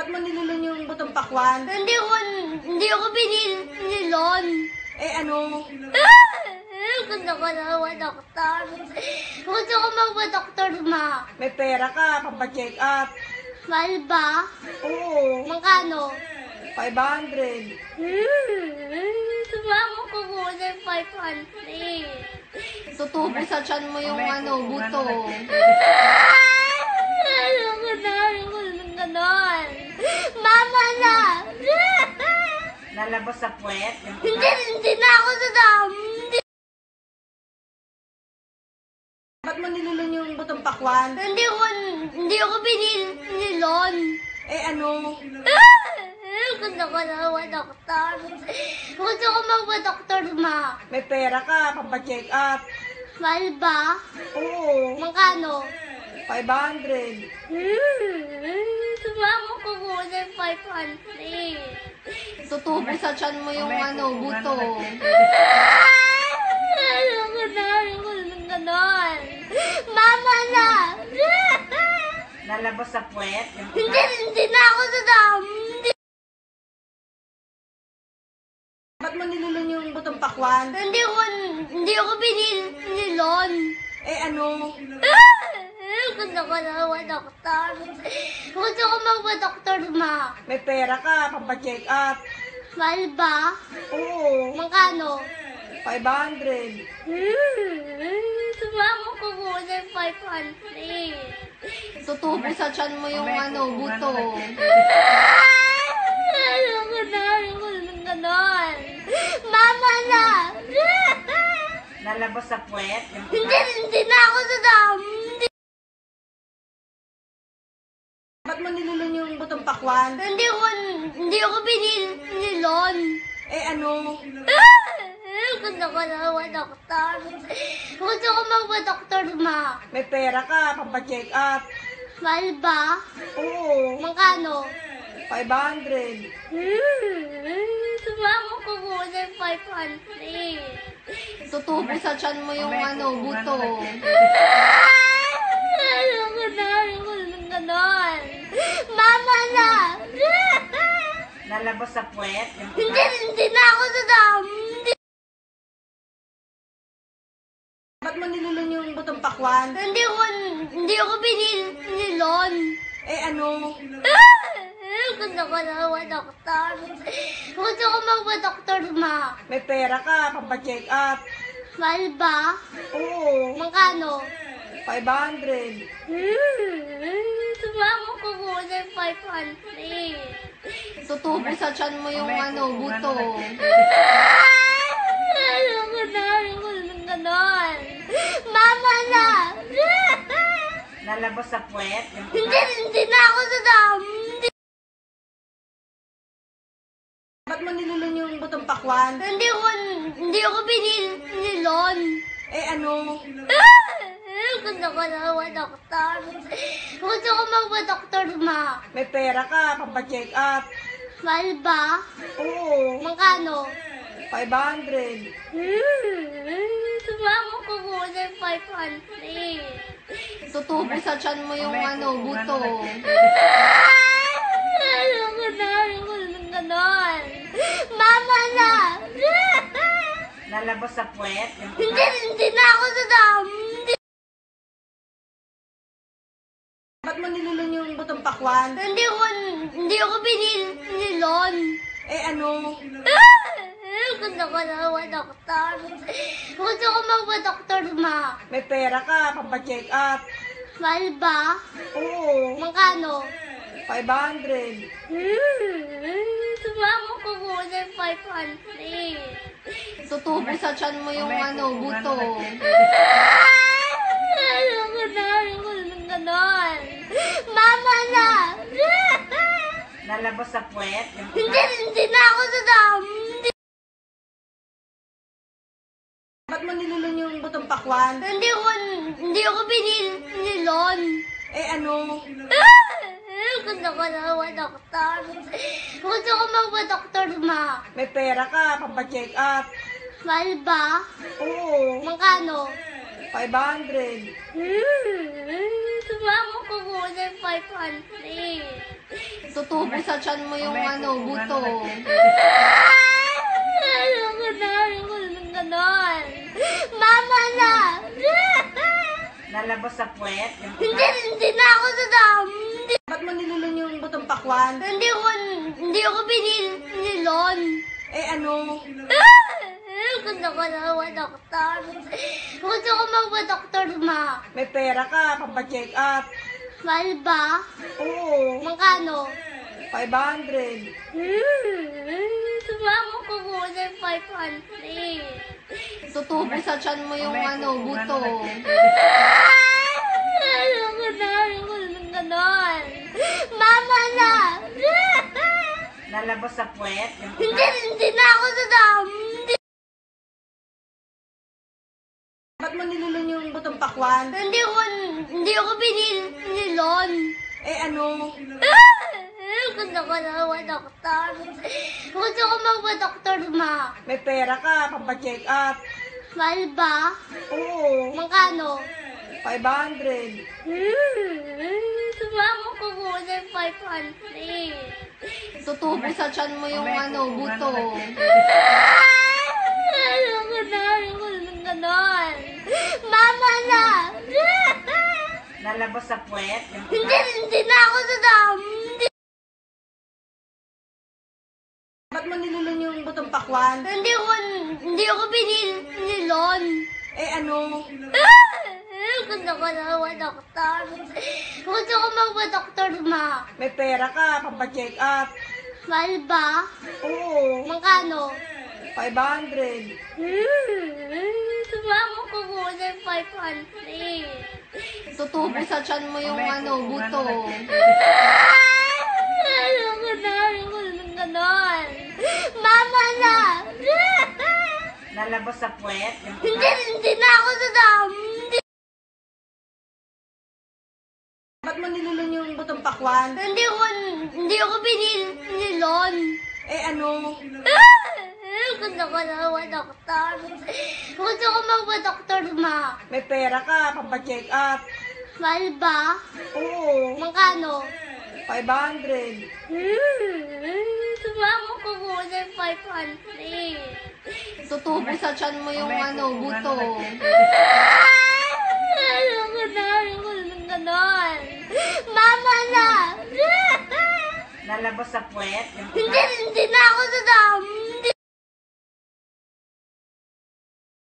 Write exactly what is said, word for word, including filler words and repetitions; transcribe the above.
Ba't mo nilulon yung butong pakwan? Hindi ko, hindi ako binilon. Eh ano? Gusto ko na mag-doktor. Gusto ko mag-doktor, ma. May pera ka, pampacheck up. Mahal ba? Oo, Magkano? five hundred. Sumama ko muna yung five hundred. Tutubo sa tiyan mo yung ano, buto. Ayoko na, ayoko na ganon. Mama na! Nalabas sa puwet? Hindi, hindi na ako sa dami. Ba't mo nilulon yung butong pakwan? Hindi ko, hindi ako binilon. Eh ano? Gusto ko na mag-doktor. Gusto ko mag-doktor, ma. May pera ka, pampacheck up. Mahal ba? Oo, Magkano? five hundred. Sumama ko muna yung five hundred. Tutubo sa tiyan mo yung ano, buto. Ayoko na, ayoko na ganon. Mama na! Nalabas sa puwet? Hindi, hindi na ako sa dami. Ba't mo nilulon yung butong pakwan? Hindi ko, hindi ako binilon. Eh ano? Gusto ko na mag-doktor. Gusto ko mag-doktor, ma. May pera ka, pampacheck up. Mahal ba? Oo, Magkano? five hundred. Sumama ko muna yung five hundred. Tutubo sa tiyan mo yung ano, buto. Ayoko na, ayoko na ganon. Mama na! Nalabas sa puwet? Hindi, hindi na ako sa dami. Ba't mo nilulon yung butong pakwan? Hindi ko, hindi ako binilon. Eh ano? Gusto ko na mag-doktor. Gusto ko mag-doktor, ma. May pera ka, pampacheck up. Mahal ba? Oo, Magkano? five hundred. Sumama ko muna yung five hundred. Tutubo sa tiyan mo yung ano, buto. Ayoko na, ayoko na ganon. Mama na! Nalabas sa puwet? Hindi, hindi na ako sa dami. Ba't mo nilulon yung butong pakwan? Hindi ko, hindi ako binilon. Eh ano? Gusto ko na mag-doktor. Gusto ko mag-doktor, ma. May pera ka, pampacheck up. Mahal ba? Oo, Magkano? five hundred. Sumama ko muna yung five hundred. Tutubo sa tiyan mo yung ano, buto. Ayoko na, ayoko na ganon. Mama na! Nalabas sa puwet? Hindi, hindi na ako sa dami. Ba't mo nilulon yung butong pakwan? Hindi ko, hindi ako binilon. Eh ano? Gusto ko na mag-doktor. Gusto ko mag-doktor, ma. May pera ka, pampacheck up. Mahal ba? Oo, Magkano? five hundred. Sumama ko muna yung five hundred. Tutubo sa tiyan mo yung ano, buto. Ayoko na, ayoko na ganon. Mama na! Nalabas sa puwet? Hindi, hindi na ako sa dami. Ba't mo nilulon yung butong pakwan? Hindi ko, hindi ako binilon. Eh ano? Gusto ko na mag-doktor. Gusto ko mag-doktor, ma. May pera ka, pampacheck up. Mahal ba? Oo, Magkano? five hundred. Sumama ko muna yung five hundred. Tutubo sa tiyan mo yung ano, buto. Ayoko na, ayoko na ganon. Mama na! Nalabas sa puwet? Hindi, hindi na ako sa dami. Ba't mo nilulon yung butong pakwan? Hindi ko, hindi ako binilon. Eh ano? Gusto ko na mag-doktor. Gusto ko mag-doktor, ma. May pera ka, pampacheck up. Mahal ba? Oo, Magkano? five hundred. Sumama ko muna yung five hundred. Tutubo sa tiyan mo yung ano, buto. Ayoko na, ayoko na ng ganon. Mama na! Nalabas sa puwet. Yung Hindi, hindi na ako sa dam. Hindi, Ba't mo nilulun yung butong pakwan? hindi ko, hindi ako binilon. Eh ano? Gusto ko na mag-doktor. Gusto ko mag-doktor, ma. May pera ka, pampacheck up. Mahal ba? Oo, Magkano? five hundred. Sumama ko muna yung five hundred. Tutubo sa tiyan mo yung ano, buto. Ayoko na, ayoko na ng ganon. Mama na! nalabas sa puwet. Yung Hindi, hindi na ako sa dam. Hindi, Ba't mo nilulun yung butong pakwan? hindi ko, hindi ako binilon. Eh ano? Gusto ko na mag-doktor. Gusto ko mag-doktor, ma. May pera ka, pampacheck up. Mahal ba? Oo, Magkano? five hundred. Sumama ko muna yung five hundred. Tutubo sa tiyan mo yung ano, buto. Ayoko na, ayoko na ng ganon. Mama na! nalabas sa puwet. Yung Hindi, hindi na ako sa dam. Hindi, Ba't mo nilulun yung butong pakwan? hindi ko, hindi ako binilon. Eh ano? Gusto ko na mag-doktor. Gusto ko mag-doktor, ma. May pera ka, pampacheck up. Mahal ba? Oo, Magkano? five hundred. Sumama ko muna yung five hundred. Tutubo sa tiyan mo yung ano, buto. Ayoko na, ayoko na ng ganon. Mama na! nalabas sa puwet. Yung Hindi, hindi na ako sa dam. Hindi, Ba't mo nilulun yung butong pakwan? hindi ko, hindi ako binilon. Eh ano? Gusto ko na mag-doktor. Gusto ko mag-doktor, ma. May pera ka, pampacheck up. Mahal ba? Oo, Magkano? five hundred. Sumama ko muna yung five hundred. Tutubo sa tiyan mo yung ano, buto. Ayoko na, ayoko na ng ganon. Mama na! nalabas sa puwet. Yung Hindi, hindi na ako sa dam.